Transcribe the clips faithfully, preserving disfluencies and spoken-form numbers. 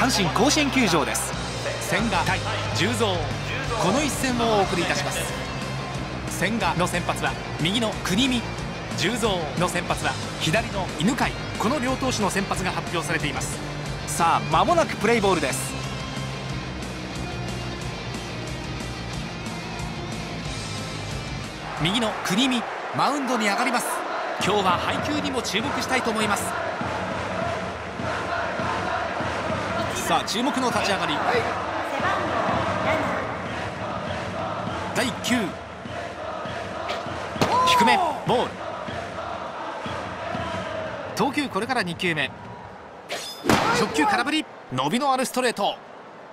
阪神甲子園球場です。千賀対重蔵、この一戦をお送りいたします。千賀の先発は右の国見、重蔵の先発は左の犬飼、この両投手の先発が発表されています。さあ間もなくプレイボールです。右の国見、マウンドに上がります。今日は配球にも注目したいと思います。さあ注目の立ち上がり、だいいっ球、低めボール。投球これからに球目、初球空振り、伸びのあるストレート。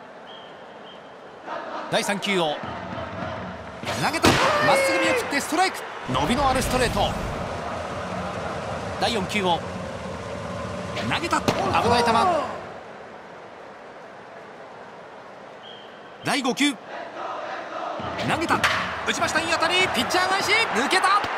だいさん球を投げた、まっすぐ見送ってストライク、伸びのあるストレート。だいよん球を投げた、危ない球。だいご球投げた、打ちました、いい当たり、ピッチャー返し、抜けた。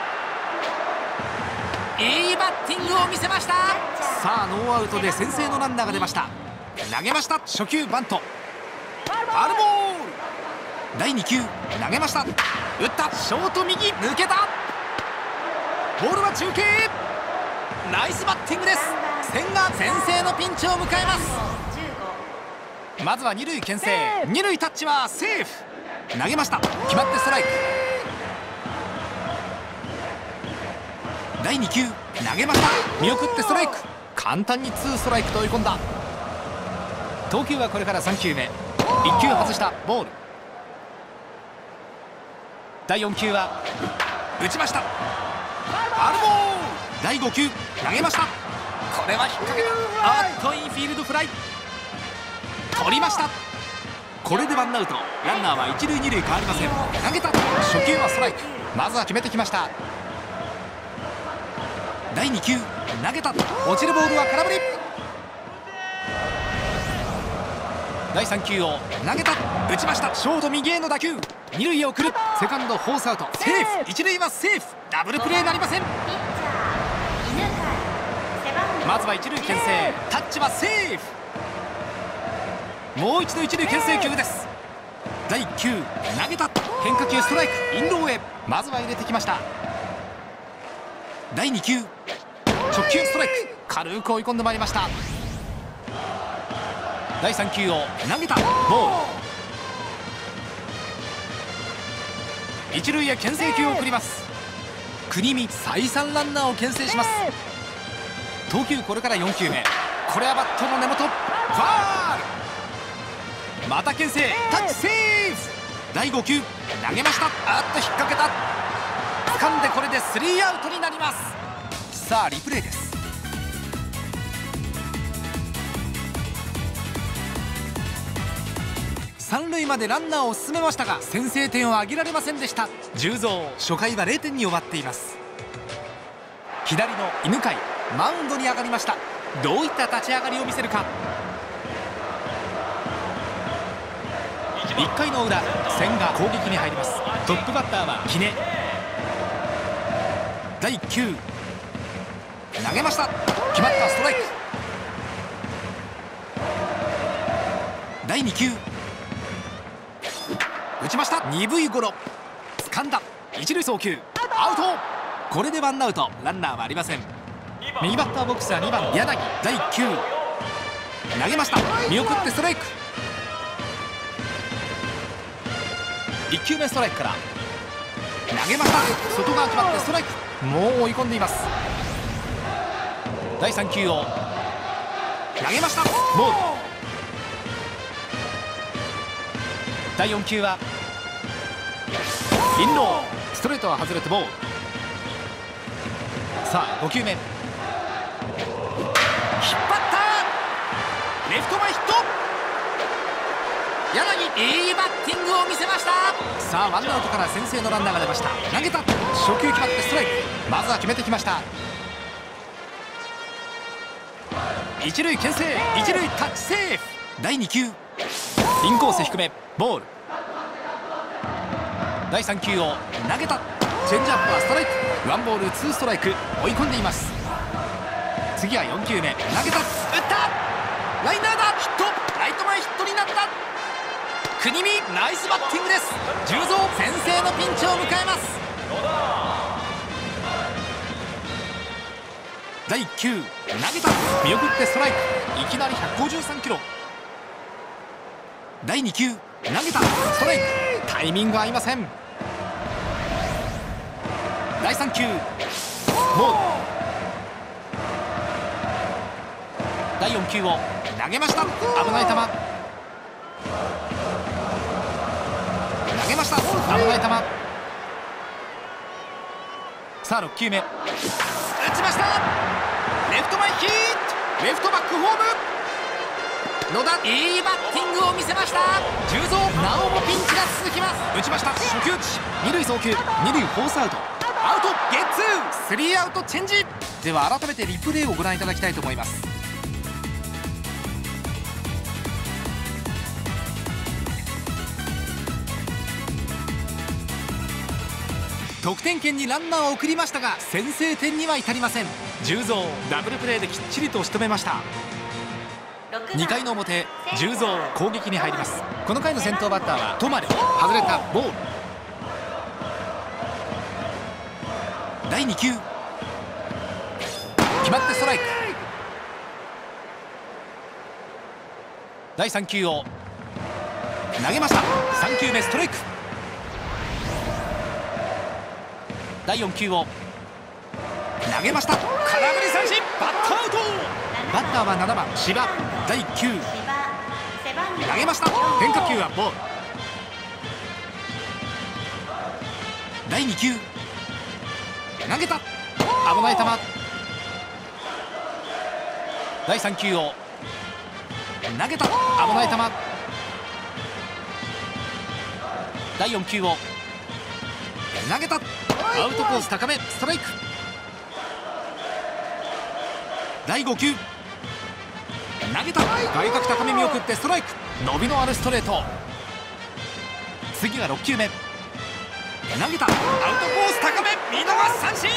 いいバッティングを見せました。さあノーアウトで先制のランナーが出ました。投げました、初球バント、ファウルボール。だいに球投げました、打った、ショート右、抜けた。ボールは中継、ナイスバッティングです。千賀先制のピンチを迎えます。まずは二塁牽制、二塁タッチはセーフ。投げました、決まってストライク。だいに球投げました、見送ってストライク。簡単にツーストライクと追い込んだ。投球はこれからさん球目、いっ球外したボール。だいよん球は打ちました、ファウルボール。だいご球投げました、これは引っ掛けた。あっとインフィールドフライ、取りました。これでワンアウト、ランナーは一塁二塁変わりません。投げた、初球はストライク、まずは決めてきました。だいに球投げた、落ちるボールは空振り。だいさん球を投げた、打ちました、ショート右への打球、二塁へ送る、セカンドフォースアウト、セーフ。一塁はセーフ、ダブルプレーなりません。まずは一塁牽制、タッチはセーフ。もう一度一塁牽制球です。だいいっ球投げた、変化球ストライク、インローへ、まずは入れてきました。だいに球直球ストライク、軽く追い込んでまいりました。だいさん球を投げた、ボール。一塁へ牽制球を送ります。国見再三ランナーを牽制します。投球これからよん球目、これはバットの根元、ファウル。また牽制、タッチセーフ。だいご球投げました、あっと引っ掛けた。掴んでこれでスリーアウトになります。さあリプレイです。三塁までランナーを進めましたが先制点を挙げられませんでした。重蔵、初回はゼロてんに終わっています。左の犬飼、マウンドに上がりました。どういった立ち上がりを見せるか。いっかいの裏、千賀攻撃に入ります。トップバッターは杵。だいいっ球投げました、決まった、ストライク。だいに球打ちました、鈍いゴロ、掴んだ、一塁送球、アウト。これでワンアウト、ランナーはありません。右バッターボックスはにばん柳。だいいっ球投げました、見送ってストライク。いっ球目ストライクから投げました、外側決まってストライク。もう追い込んでいます。だいさん球を投げました、ボール。だいよん球はインロー、ストレートは外れてボール。さあご球目、引っ張った、レフト前ヒット。柳、いいバッティングを見せました。さあワンアウトから先制のランナーが出ました。投げた、初球決まってストライク、まずは決めてきました。一塁牽制、一塁タッチセーフ。だいに球インコース低め、ボール。だいさん球を投げた、チェンジアップはストライク。ワンボールツーストライク、追い込んでいます。次はよん球目、投げた、打った、ライナーだ、ヒット。 ライト前ヒットになった。国見ナイスバッティングです。重蔵先制のピンチを迎えます。だいいっ球投げた。見送ってストライク。いきなりひゃくごじゅうさんキロ。だいに球投げた。ストライク。タイミング合いません。だいさん球ボール。だいよん球を投げました。危ない球投げました。危ない球。さあろっ球目打ちました。レフト前ヒット。レフトバックホーム。野田いいバッティングを見せました。重蔵なおもピンチが続きます。打ちました。初球打ち。二塁送球。二塁フォースアウト。アウトゲッツー。スリーアウトチェンジ。では改めてリプレイをご覧いただきたいと思います。得点圏にランナーを送りましたが先制点には至りません。重蔵ダブルプレーできっちりと仕留めました。にかいの表、重蔵攻撃に入ります。この回の先頭バッターはトマレ。外れたボール。だいに球決まってストライク。だいさん球を投げました。さん球目ストライク。だいよん球を投げました。空振り三振。バットアウト。バッターはななばん芝。だいいっ球投げました。変化球はボール。だいに球投げた。危ない球。だいさん球を投げた。危ない球。だいよん球を投げた。アウトコース高めストライク。だいご球投げた。外角高め見送ってストライク。伸びのあるストレート。次がろっ球目投げた。アウトコース高め見逃し三振。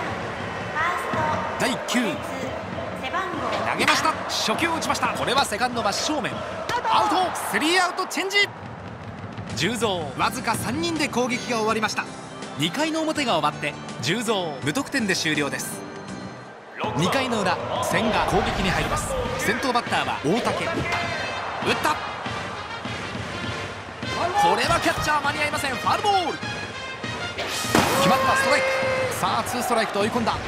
だいいっ球投げました。初球を打ちました。これはセカンド真正面アウト。スリーアウトチェンジ。重蔵わずかさんにんで攻撃が終わりました。にかいの表が終わって重蔵無得点で終了です。にかいの裏千賀攻撃に入ります。先頭バッターは大竹。打った。これはキャッチャー間に合いません。ファウルボール。決まったストライク。さあツーストライクと追い込んだ。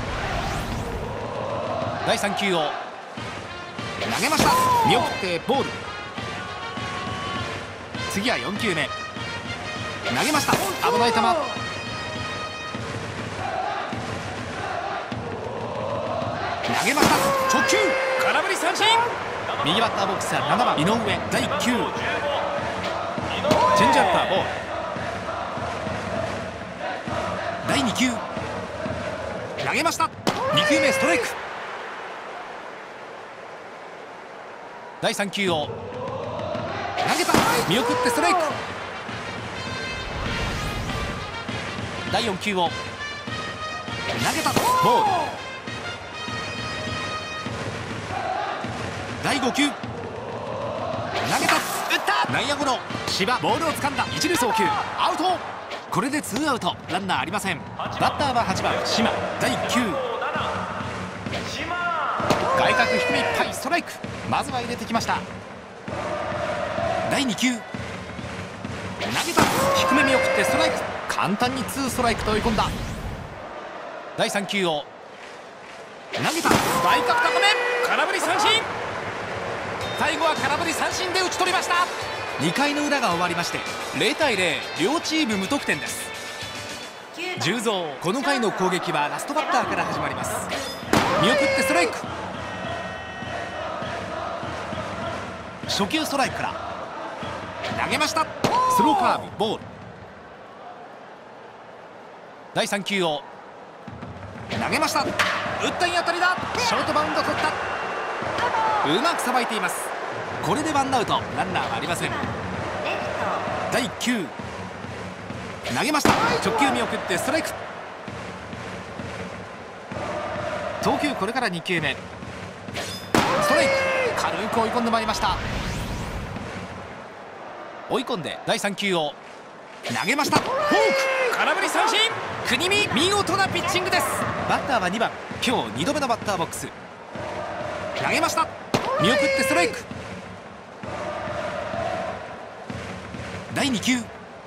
だいさん球を投げました。見送ってボール。次はよん球目投げました。危ない球。投げました。直球空振り三振。右バッターボックスはななばん井上。だいいっ球チェンジアップはボール。だいに球投げました。に球目ストライク。だいさん球を投げた。見送ってストライク。だいよん球を投げたボール。だいご球投げた。打った。内野ゴロ。芝ボールを掴んだ。一塁送球アウト。これでツーアウトランナーありません。バッターははちばん島。だいいっ球外角低めいっぱいストライク。まずは入れてきました。だいに球投げた。低め見送ってストライク。簡単にツーストライクと追い込んだ。だいさん球を投げた。外角高め空振り三振。最後は空振り三振で打ち取りました。にかいの裏が終わりましてゼロたいゼロ両チーム無得点です。重蔵この回の攻撃はラストバッターから始まります。見送ってストライク。初球ストライクから投げました。スローカーブボール。だいさん球を投げました。打ったいい当たりだ。ショートバウンド取った。うまくさばいています。これでワンアウトランナーはありません。だいいっ球投げました。直球見送ってストライク。投球これからに球目ストライク。軽く追い込んでまいりました。 追い込んでだいさん球を投げました。フォーク、空振り三振。国見、見事なピッチングです。バッターはにばん、今日にどめのバッターボックス。投げました。見送ってストライク。だいに球、打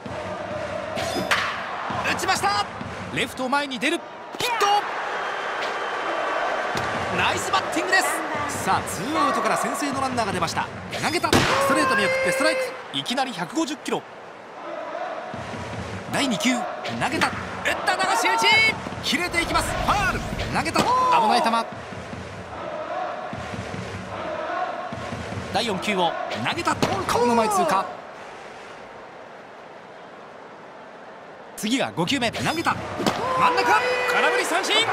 ちました。レフト前に出る、ヒット。ナイスバッティングです。さあツーアウトから先制のランナーが出ました。投げた、ストレート見送ってストライク。いきなりひゃくごじゅっキロ。だいに球、投げた、打った、流し打ち、切れていきます。ファール。投げた、危ない球。だいよん球を投げた、顔の前通過。次がご球目、投げた、真ん中、空振り三振。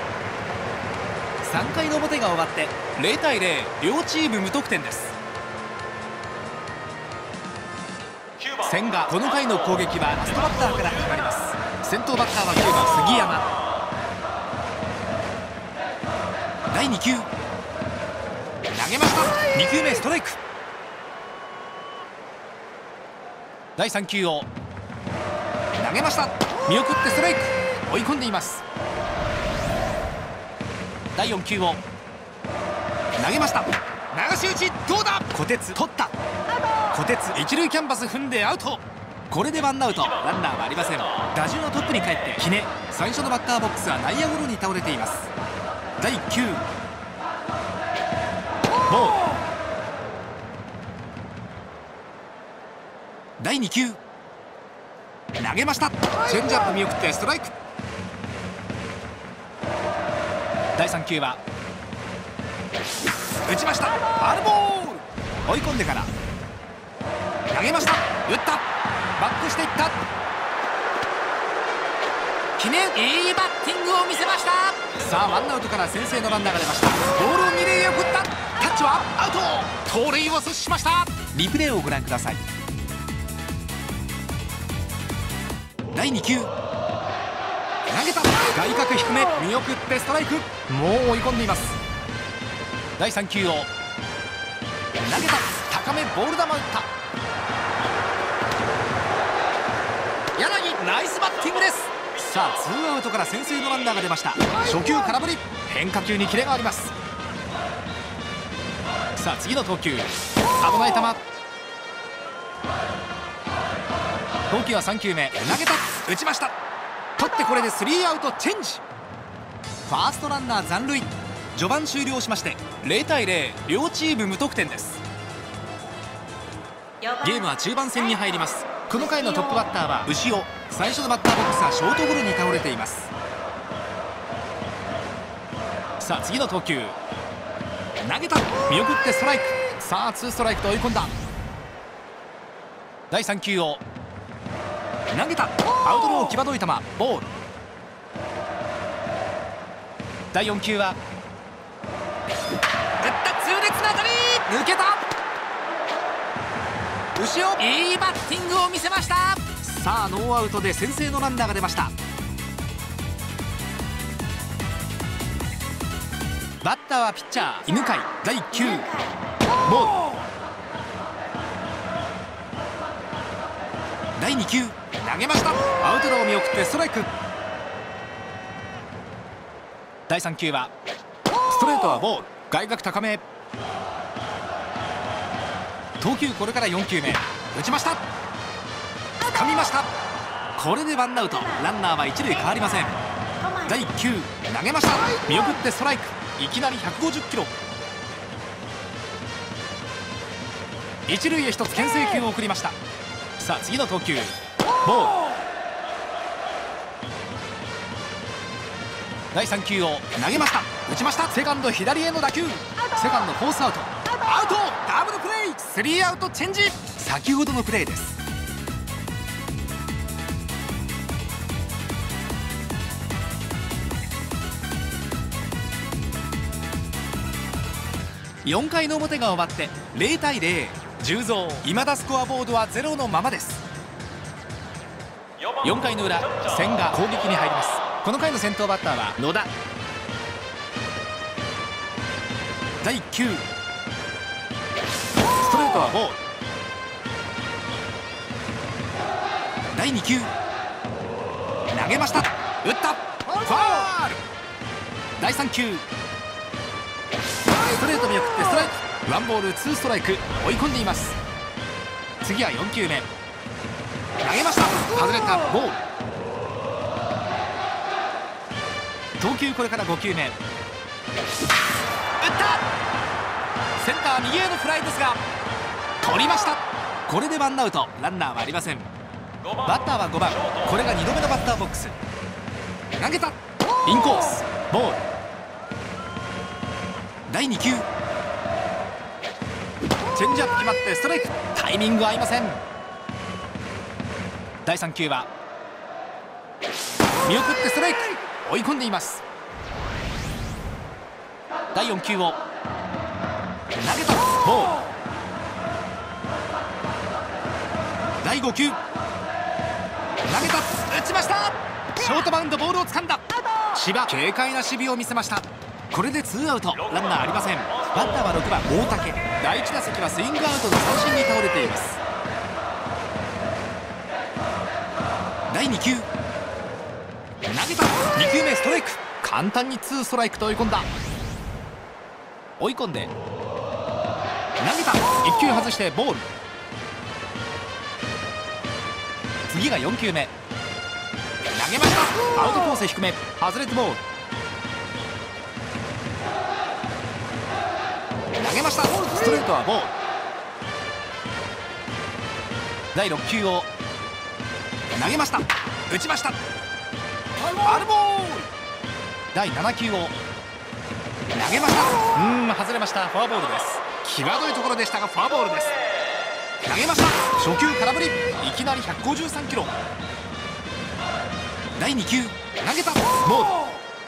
さんかいの表が終わってゼロたいゼロ、両チーム無得点です。千賀、この回の攻撃はラストバッターから始まります。先頭バッターはきゅうばん杉山。だいに球、投げました。に球目ストライク。だいさん球を投げました。見送ってストライク。追い込んでいます。だいよん球を投げました。流し打ち、どうだ。小鉄、取った。小鉄、一塁キャンバス踏んでアウト。これでワンアウト、ランナーはありません。打順はトップに帰って記念。最初のバッターボックスは内野ゴロに倒れています。だいいっ球、ボール。だいに球、投げました。チェンジアップ見送ってストライク。だいさん球は打ちました。ファウルボール。追い込んでから投げました。打った、バックしていった。記念、いいバッティングを見せました。さあワンアウトから先制のランナーが出ました。ボールを二塁へ送った。キャッチはアウト。盗塁を阻止しました。リプレイをご覧ください。だいに球、投げた、外角低め、見送ってストライク。もう追い込んでいます。だいさん球を投げた、高めボール球打った。柳、ナイスバッティングです。さあツーアウトから先制のランナーが出ました。初球空振り、変化球にキレがあります。さあ次の投球、危ない球。投球はさん球目、投げた、打ちました。取ってこれでスリーアウトチェンジ。ファーストランナー残塁。序盤終了しましてゼロたいゼロ、両チーム無得点です。ゲームは中盤戦に入ります。この回のトップバッターは牛尾。最初のバッターボックスはショートゴロに倒れています。さあ次の投球、投げた、見送ってストライク。さあツーストライクと追い込んだ。だいさん球を投げた、アウトロー際どい球、ボール。だいよん球は打った、痛烈な当たり、抜けた。後ろ、いいバッティングを見せました。さあノーアウトで先制のランナーが出ました。バッターはピッチャー犬飼。だいいっ球、ボール。だいに球、投げました。アウトローを見送ってストライク。だいさん球はストレートはボール、外角高め。投球これからよん球目、打ちました。掴みました。これでワンアウト、ランナーは一塁変わりません。だいいっ球、投げました。見送ってストライク。いきなりひゃくごじゅっキロ。一塁へ一つ牽制球を送りました。さあ次の投球、ボール。だいさん球を投げました。打ちました。セカンド左への打球。セカンドフォースアウト。アウト、ダブルプレー。スリーアウトチェンジ。先ほどのプレーです。よんかいの表が終わってゼロたいゼロ、重蔵。未だスコアボードはゼロのままです。よんかいの裏、千賀攻撃に入ります。この回の先頭バッターは野田。だいいっ球、ストレートはボール。 だいに球投げました。打った。ファウル。だいさん球ストレート見送ってストライク。ワンボールツーストライク。追い込んでいます。次はよん球目投げました。外れた。ボール。投球これからご球目打った。センター右へのフライですが取りました。これでワンアウト、ランナーはありません。バッターはごばん、これがにどめのバッターボックス。投げた。インコースボール。だいに球チェンジアップ決まってストライク。タイミング合いません。だいさん球は見送ってストライク。追い込んでいます。だいよん球を投げた。ボール。だいご球投げた。打ちました。ショートバウンド、ボールを掴んだ。芝、軽快な守備を見せました。これでツーアウト、ランナーありません。バッターはろくばん大竹。だいいち打席はスイングアウトの三振に倒れています。だいに球投げた。に球目ストライク。簡単にツーストライクと追い込んだ。追い込んで投げた。いっ球外してボール。次がよん球目投げました。アウトコース低め外れてボール。投げました。ストレートはボール。だいろっ球を投げました。打ちました。ファウルボール。だいなな球を投げました。うーん外れました。フォアボールです。際どいところでしたがフォアボールです。投げました。初球空振り。いきなりひゃくごじゅうさんキロ。だいに球投げた。ボール。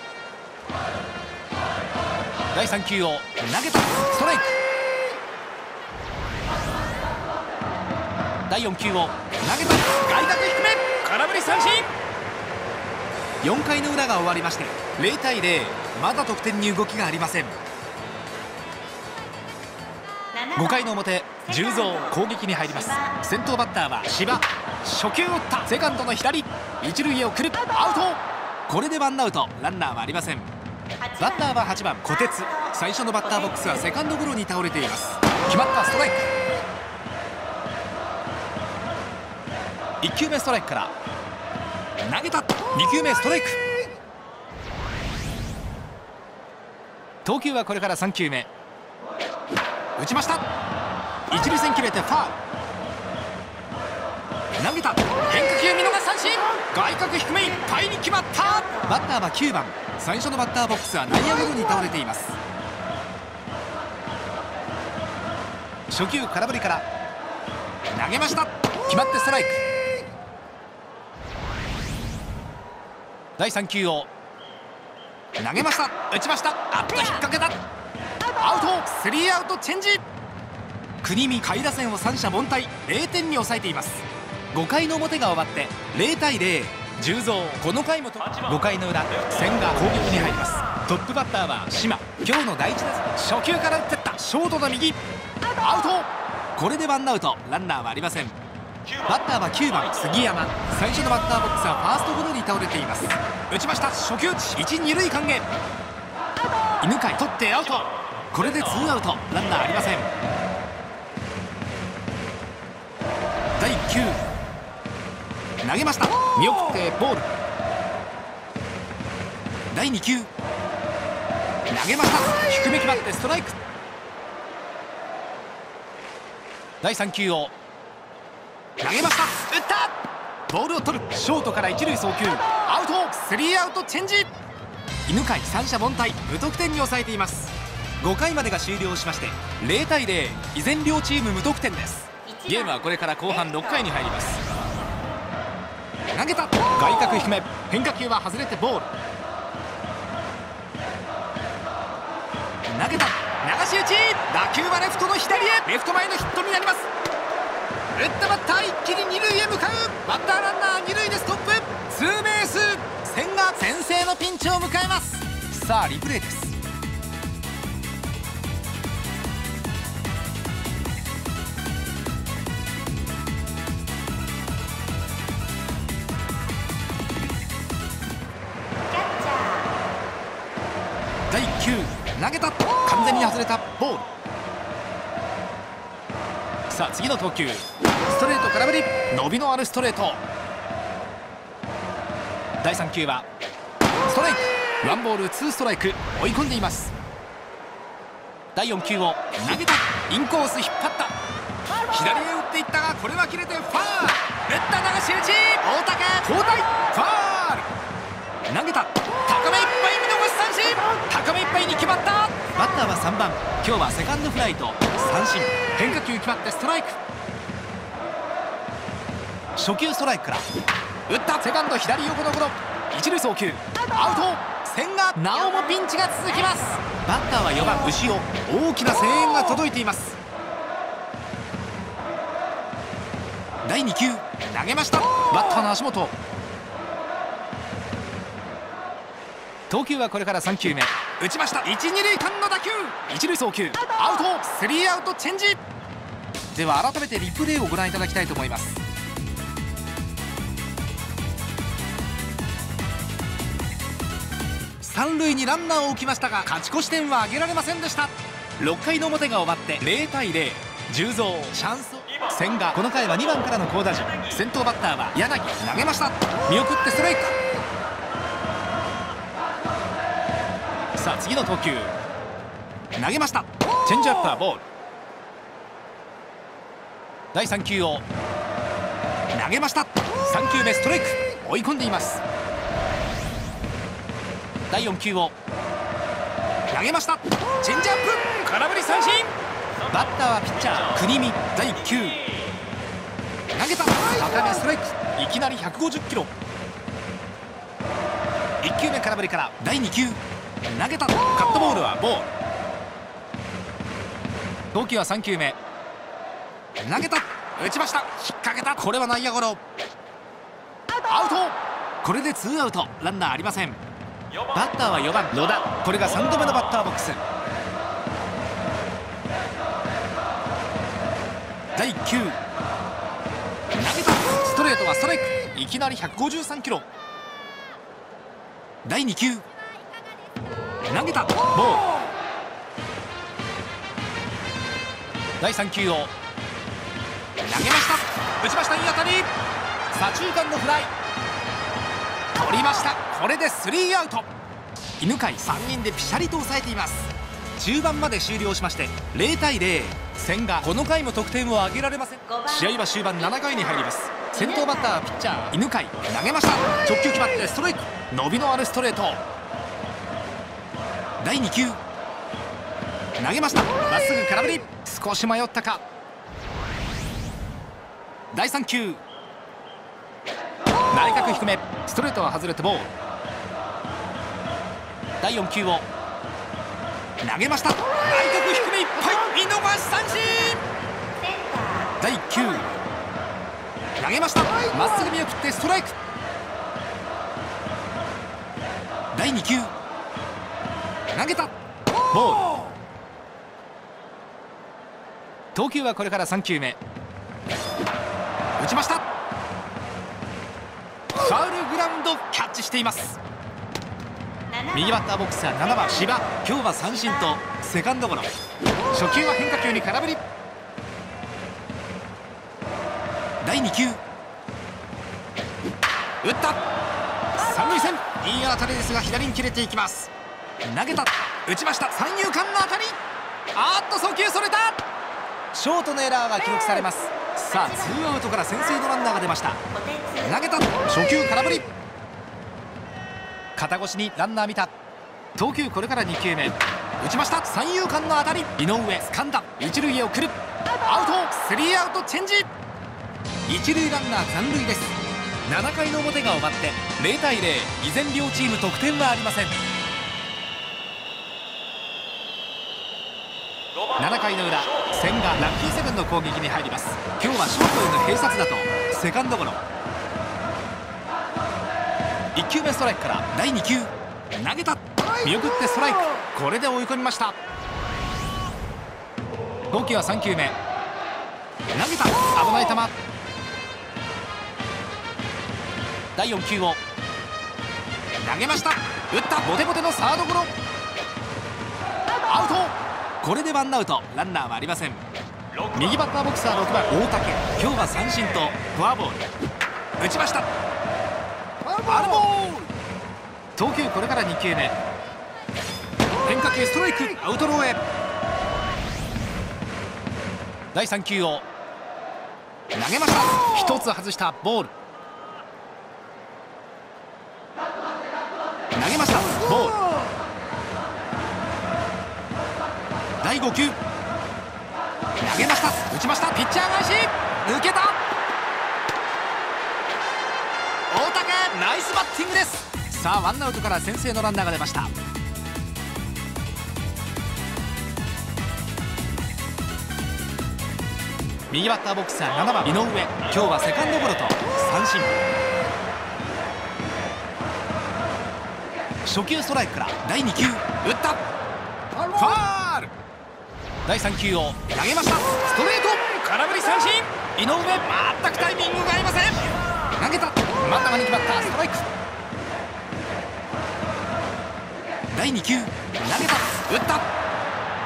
だいさん球を投げた。ストライク。だいよん球を投げた。外角低め空振り三振。よん回の裏が終わりましてゼロたいゼロ。まだ得点に動きがありません。ご回の表、重蔵攻撃に入ります。先頭バッターは芝。初球打った。セカンドの左。一塁へ送る。アウト。これでワンアウト、ランナーはありません。バッターははちばん小鉄。最初のバッターボックスはセカンドゴロに倒れています。決まった。ストライク。いっ球目ストライクから投げた。に球目ストライク。投球はこれからさん球目打ちました。一塁線切れてファウル。投げた。変化球見逃し三振。外角低めいっぱいに決まった。バッターはきゅうばん。最初のバッターボックスは内野ゴロに倒れています。初球空振りから投げました。決まってストライク。だいさん球を投げました。打ちました。あっと引っ掛けた。アウト。スリーアウトチェンジ。国見下位打線を三者凡退、ゼロてんに抑えています。ご回の表が終わってゼロたいゼロ。重蔵この回もご回の裏、千賀攻撃に入ります。トップバッターは島。今日のだいいち打席初球から打ってった。ショートの右アウト。これでワンアウト、ランナーはありません。バッターはきゅうばん杉山。最初のバッターボックスはファーストゴロに倒れています。打ちました。初球一二塁間へ。犬飼取ってアウト。これでツーアウト、ランナーありません。だいいっ球投げました。見送ってボール。だいに球投げました。低め決まってストライク。だいさん球を投げました。打った。ボールを取る。ショートから一塁送球アウト。スリーアウトチェンジ。犬飼三者凡退、無得点に抑えています。ご回までが終了しましてゼロたいゼロ。依然両チーム無得点です。ゲームはこれから後半ろっかいに入ります。投げた。外角低め変化球は外れてボール。投げた。流し打ち。打球はレフトの左へ。レフト前のヒットになります。打ったバッター一気に二塁へ向かう。バッターランナー二塁でストップ。ツーベース。千賀先制のピンチを迎えます。さあリプレイです。 球投げた、完全に外れたボール。さあ次の投球、ストレート空振り、伸びのあるストレート。だいさん球はストライク、ワンボールツーストライク、追い込んでいます。だいよん球を投げた、インコース引っ張った、左へ打っていったがこれは切れてファール、打った流し打ち、大竹交代、ファール、投げた、高めいっぱい、見逃し三振、高めいっぱいに決まった。バッターはさんばん、今日はセカンドフライと三振、変化球決まってストライク。初球ストライクから打った、セカンド左横のゴロ、一塁送球アウト。千賀、なおもピンチが続きます。バッターはよばん牛尾、大きな声援が届いています。だいに球投げました、バッターの足元。投球はこれからさん球目、打ちました、いち、に塁間の打球、一塁送球アウト、スリーアウトチェンジ。では改めてリプレイをご覧いただきたいと思います。三塁にランナーを置きましたが勝ち越し点は挙げられませんでした。ろっかいの表が終わってゼロたいゼロ、重蔵チャンス、千賀、この回はにばんからの好打順。先頭バッターは柳、投げました、見送ってストライク。さあ次の投球、投げました、チェンジアップはボール。だいさん球を投げました、さん球目ストライク、追い込んでいます。だいよん球を投げました、チェンジアップ、空振り三振。バッターはピッチャー国見、だいいっ球投げた、高めストライク、いきなりひゃくごじゅっキロ。いっ球目空振りからだいに球投げた、カットボールはボール。投球はさん球目投げた、打ちました、引っ掛けた、これは内野ゴロ、アウト。これでツーアウト、ランナーありません。バッターはよばん野田、これがさんどめのバッターボックス。だいいっ球投げた、ストレートはストライク、いきなりひゃくごじゅうさんキロ。だいに球投げた、ボール。だいさん球を投げました、打ちました、いい当たり、左中間のフライ、取りました。これでスリーアウト。犬飼さんにんでピシャリと抑えています。中盤まで終了しましてゼロたいゼロ、千賀、この回も得点を挙げられません。試合は終盤ななかいに入ります。先頭バッターはピッチャー犬飼、投げました、直球決まってストライク、伸びのあるストレート。だいに球投げました、まっすぐ空振り、少し迷ったか。だいさん球内角低め、ストレートは外れてボール。だいよん球を投げました、内角低めいっぱい、見逃し三振。だいいっ球投げました、まっすぐ見送ってストライク。だいに球投げた、ボール。投球はこれからさん球目、打ちました、ファウルグラウンド、キャッチしています。右バッターボックスはななばん芝、今日は三振とセカンドゴロ。初球は変化球に空振り。だいに球打った、三塁線、いい当たりですが左に切れていきます。投げた、打ちました、三遊間の当たり、あーっと送球それた、ショートのエラーが記録されます。さあツーアウトから先制のランナーが出ました。投げた、初球空振り、肩越しにランナー見た。投球これからに球目、打ちました、三遊間の当たり、井上掴んだ、一塁へ送る、アウト、スリーアウトチェンジ。一塁ランナー残塁です。ななかいの表が終わってゼロたいゼロ、依然両チーム得点はありません。ななかいの裏、千賀ラッキーセブンの攻撃に入ります。今日はショートへの併殺打とセカンドゴロ。いっ球目ストライクからだいに球投げた、見送ってストライク、これで追い込みました。ご球はさん球目投げた、危ない球。だいよん球を投げました、打った、ボテボテのサードゴロ。 アウト。これでワンアウト、ランナーはありません。右バッターボクサーろくばん大竹、今日は三振とフォアボール。打ちました。ファウルボール。投球これからに球目。変化球ストライク、アウトローへ。だいさん球を投げました。ひとつ外したボール。投げました。ボール。だいご球投げました。打ちました。ピッチャー返し抜けた。大竹ナイスバッティングです。さあワンアウトから先制のランナーが出ました。右バッターボックスはななばん井上、今日はセカンドゴロと三振。初球ストライクからだいに球打った。ファール。だいさん球を投げました。ストレート空振り三振。井上全くタイミングが合いません。投げた。真ん中に決まったストライク。だいに球投げた。打った。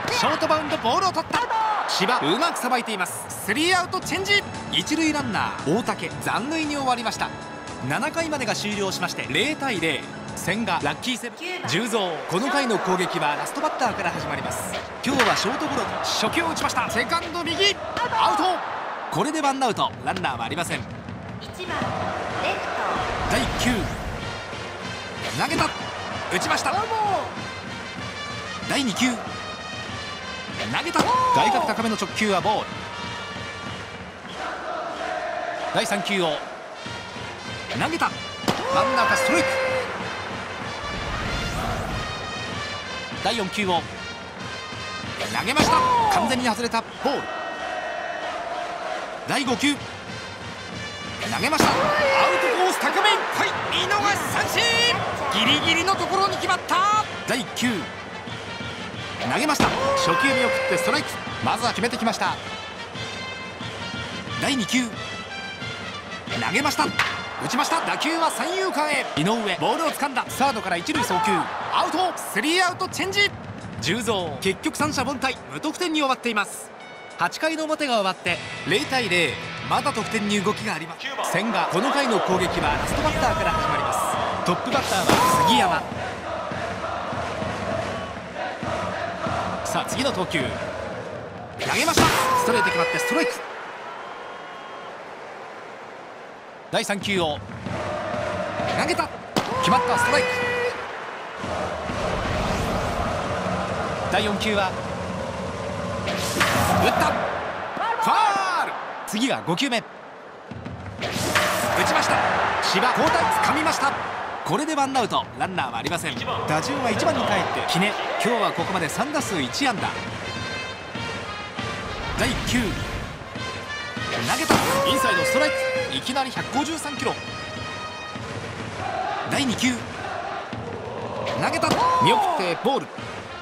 ショートバウンドボールを取った。芝うまくさばいています。スリーアウトチェンジ。一塁ランナー大竹残塁に終わりました。ななかいまでが終了しましてゼロたいゼロ。千賀ラッキーセブン重蔵、この回の攻撃はラストバッターから始まります。今日はショートゴロと初球を打ちました。セカンド右アウト。これでワンアウト、ランナーはありません。いちばんレフトだいいっ球投げた。打ちました。だいに球投げた。外角高めの直球はボール。だいさん球を投げた。真ん中ストライク。だいよん球を投げました。完全に外れたボール。だいご球投げました。アウトコース高めいっぱい、見逃し三振。ギリギリのところに決まった。だいいっ球投げました。初球見送ってストライク。まずは決めてきました。だいに球投げました。打ちました。打球は三遊間へ。井上ボールを掴んだ。サードから一塁送球アウト。スリーアウトチェンジ。重蔵結局三者凡退、無得点に終わっています。はちかいの表が終わってゼロたいゼロ。まだ得点に動きがあります。千賀、この回の攻撃はラストバッターから始まります。トップバッターは杉山。さあ次の投球投げました。ストレート決まってストライク。だいさん球を投げた。決まったストライク。だいよん球は打った。ファール。次がご球目打ちました。芝交代つかみました。これでワンアウト、ランナーはありません。打順はいちばんに帰ってキネ、今日はここまでさん打数いち安打。だいいっ球投げた。インサイドストライク。いきなりひゃくごじゅうさんキロ。だいに球投げた。見送ってボール。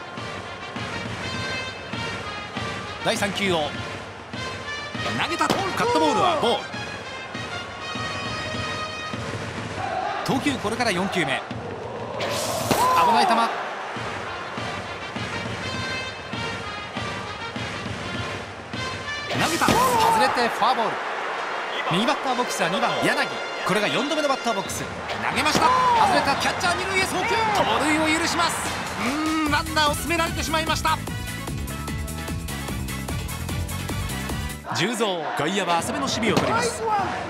だいさん球を投げた。カットボールはボール。投球これからよん球目。危ない球。投げた。外れてフォアボール。右バッターボックスはにばん柳、これがよんどめのバッターボックス。投げました。外れた。キャッチャー二塁へ送球。盗塁を許します。うーんランナーを進められてしまいました。重蔵、外野は浅めの守備を取ります。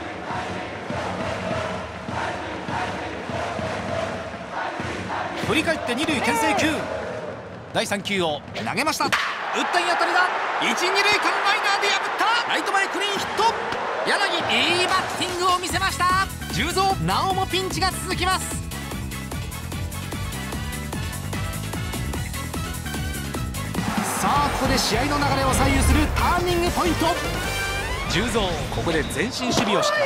振り返って二塁牽制球。だいさん球を投げました。打ったいい当たりだ。一二塁間ライナーで破った。ライト前クリーンヒット。柳いいバッティングを見せました。重蔵なおもピンチが続きます。さあここで試合の流れを左右するターニングポイント。重蔵ここで前進守備を敷きます。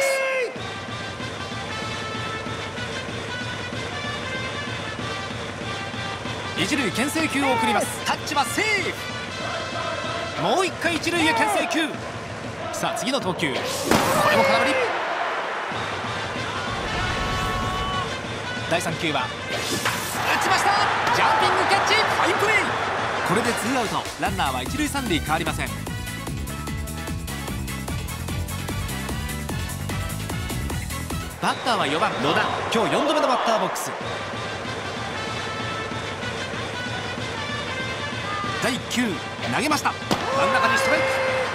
一塁牽制球を送ります。タッチはセーフ。もう一回一塁へ牽制球。さあ次の投球、これも空振り。だいさん球は打ちました。ジャンピングキャッチ、ファインプレー。 これでツーアウト、ランナーは一塁三塁変わりません。バッターはよばん野田、今日よんどめのバッターボックス。だいいっ球投げました。真ん中にストライク。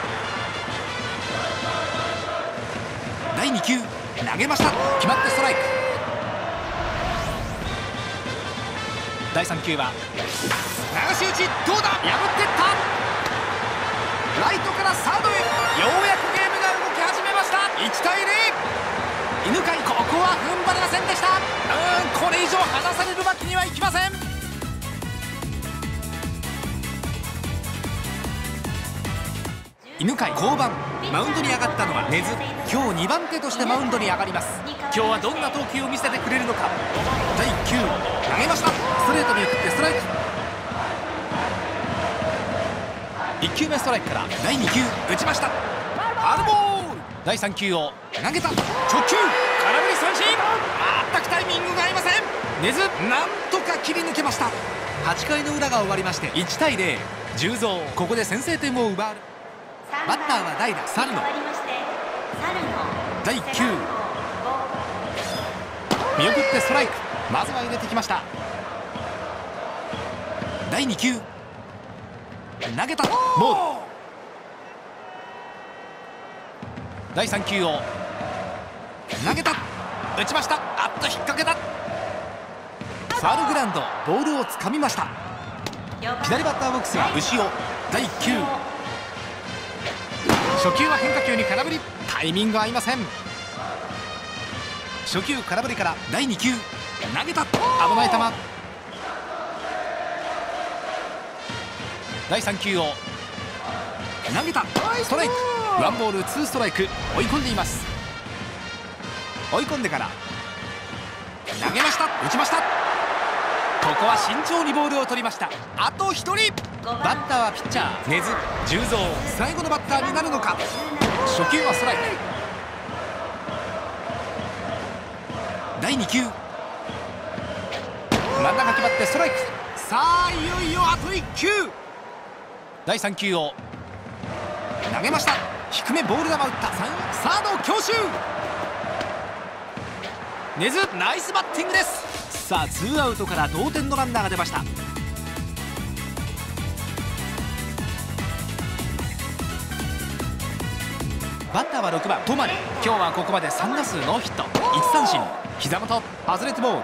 だいに球投げました。決まってストライク。だいさん球は流し打ち、どうだ、破っていった。ライトからサードへ。ようやくゲームが動き始めました。いちたいゼロ。犬飼、ここは踏ん張れませんでした。うーん、これ以上離されるわけにはいきません。犬飼降板、マウンドに上がったのは根津。今日にばん手としてマウンドに上がります。今日はどんな投球を見せてくれるのか。だいいっ球投げました。ストレートに送ってストライク。いっ球目ストライクからだいに球打ちました。ファウルボール。だいさん球を投げた。直球、空振り三振。全くタイミングが合いません。根津、なんとか切り抜けました。はちかいの裏が終わりましていちたいゼロ。重蔵、ここで先制点を奪われ、バッターは代打猿野。だいいっ球見送ってストライク。まずは入れてきました。だいに球投げた。ボール。だいさん球を投げた。打ちました。あっと引っ掛けた。ファウルグラウンド、ボールをつかみました。左バッターボックスは牛尾。だいいっ球初球は変化球に空振り。タイミング合いません。初球空振りからだいに球投げた。危ない球。だいさん球を投げた。ストライク。ワンボールツーストライク。追い込んでいます。追い込んでから投げました。打ちました。ここは慎重にボールを取りました。あとひとり。バッターはピッチャー根津。重蔵、最後のバッターになるのか。初球はストライク。だいに球真ん中決まってストライク。さあいよいよあといっ球。だいさん球を投げました。低めボール球打った。サード強襲。根津、ナイスバッティングです。さあツーアウトから同点のランナーが出ました。バッターはろくばん泊。今日はここまでさん打数ノーヒット、いち三振。膝元外れてボール。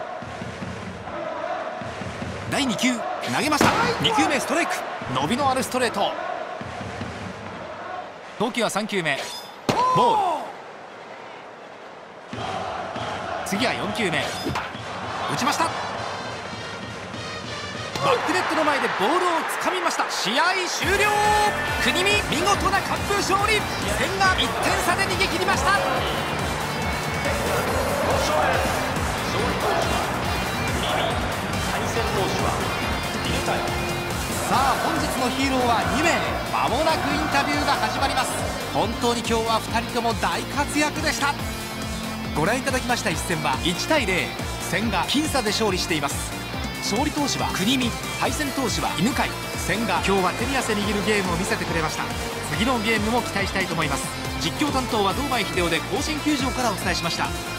だいに球投げました。に球目ストライク。伸びのあるストレート。投球はさん球目ボール。次はよん球目打ちました。バックネットの前でボールをつかみました。試合終了。国見、見事な完封勝利。千がいってん差で逃げ切りました。さあ本日のヒーローはに名。まもなくインタビューが始まります。本当に今日はふたりとも大活躍でした。ご覧いただきました一戦はいちたいゼロ。千が僅差で勝利しています。勝利投手は国見、敗戦投手は犬飼。千が今日は手に汗握るゲームを見せてくれました。次のゲームも期待したいと思います。実況担当は堂前秀夫で甲子園球場からお伝えしました。